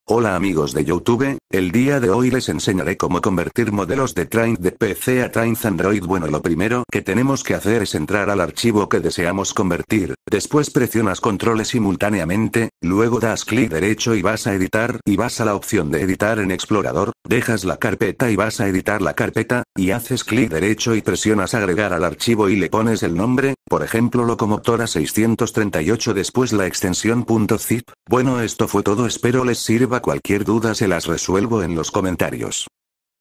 Hola amigos de YouTube, el día de hoy les enseñaré cómo convertir modelos de Train de PC a Train Android. Bueno, lo primero que tenemos que hacer es entrar al archivo que deseamos convertir, después presionas control simultáneamente, luego das clic derecho y vas a editar y vas a la opción de editar en explorador, dejas la carpeta y vas a editar la carpeta, y haces clic derecho y presionas agregar al archivo y le pones el nombre, por ejemplo locomotora 638, después la extensión .zip. Bueno, esto fue todo, espero les sirva. Cualquier duda se las resuelvo en los comentarios.